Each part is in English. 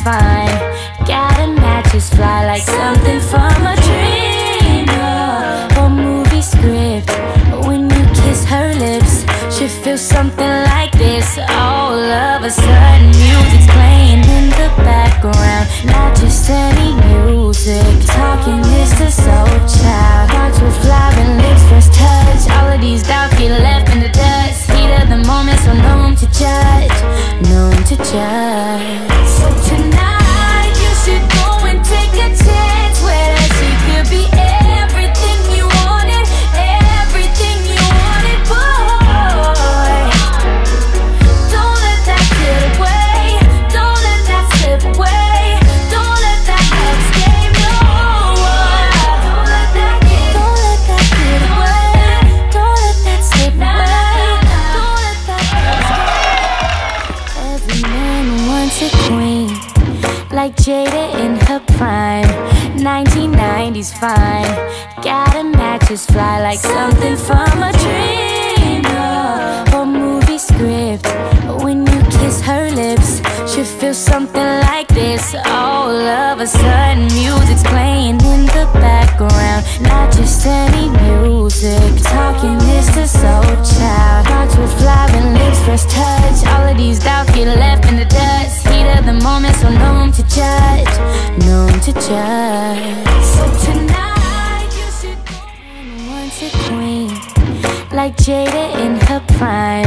fine. Gotta matches fly like something from a dream or movie script. When you kiss her lips, she feels something like this. All of a sudden music's playing in the background, not just any music. Talking is the soul child. Hearts with flying lips, first touch. All of these doubts get left in the dust. Heat of the moment, so no one to judge, no one to judge. So tonight you should go and take a chance where she could be everything you wanted, everything you wanted, boy. Don't let that get away, don't let that slip away, don't let that escape, no. Don't let that get away, don't let that slip away, don't let that escape. Every man wants a queen, like Jada in her prime. 1990s fine. Gotta matches fly like something from a dream or movie script. When you kiss her lips, she feels something like this. All of a sudden music's playing in the background, not just any music. Talking is the soul child. Hearts with flying lips, first touch. All of these doubts get left in the dust. Heat of the moment, so no one to judge, no one to judge. So tonight you should go and once a queen, like Jada in her prime.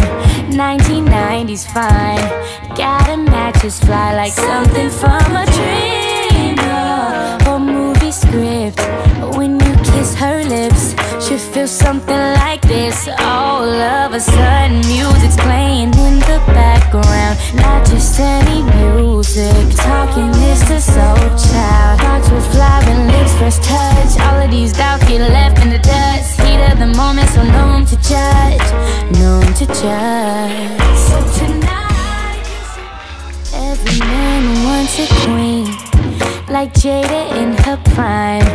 1990s fine. Gotta matches fly like something from a dream or movie script. When you kiss her lips, she feels something like this. All of a sudden music's playing in the background, not just any music. Talking is the soul child. Hearts with flying lips, first touch. All of these doubts get left in the dust. Heat of the moment, so no one to judge, no one to judge. So tonight every man wants a queen, like Jada in her prime.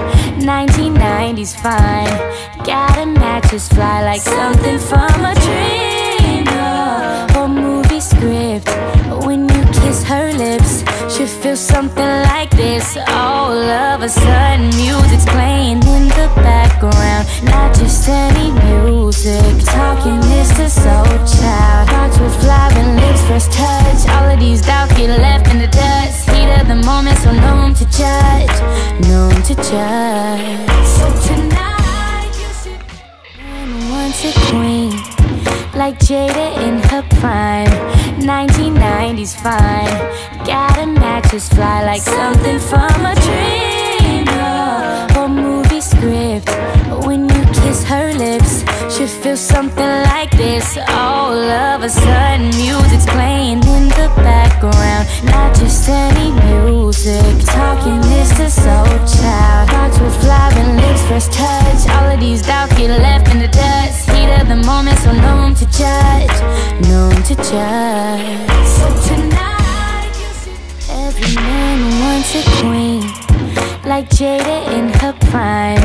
1990s fine. Gotta matches fly like something from a dream or movie script. When you kiss her lips, she feels something like this. All of a sudden music's playing in the background, not just any music. Talking is the soul child. Hearts with flying lips, first touch. All of these doubts get left in the dust. Heat of the moment, so no one to judge, no one to judge. So tonight you should and once a queen, like Jada in her prime. 1990s fine. Gotta matches fly like something from a dream or movie script. When you kiss her lips, she feels something like this. All of a sudden music's playing in the background, not just any music. Talking is the soul child. Hearts with flying lips, first touch. All of these doubts get left in the dust. Heat of the moment, so no one to judge, no one to judge. So tonight every man wants a queen, like Jada in her prime.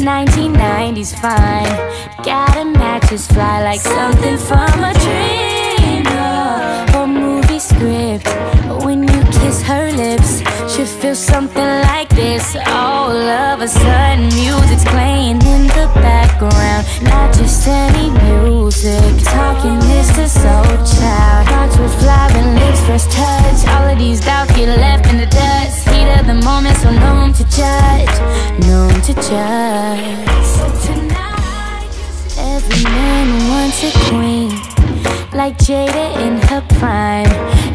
1990s fine. Gotta matches fly like something from a dream or movie script. When you kiss her lips, she feels something like this. All of a sudden music's playing in the background, not just any music. Talking is the soul child. Hearts with flying lips, first touch. All of these doubts get left in the dust. Heat of the moment, so no one to judge, no one to judge. So tonight every man wants a queen, like Jada in her prime.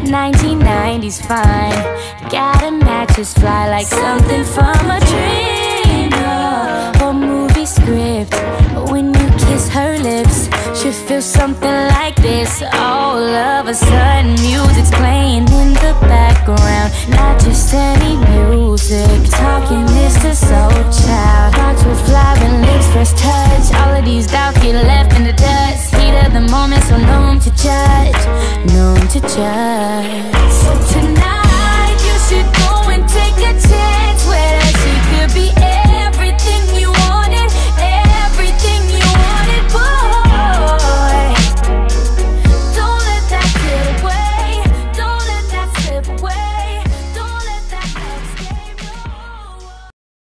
1990s fine. Gotta matches fly like something from a dream or movie script. When you kiss her lips, she feels something like this. All of a sudden music's playing in the background, not just any music. Talking is the soul child. Hearts with flying lips, first touch. All of these doubts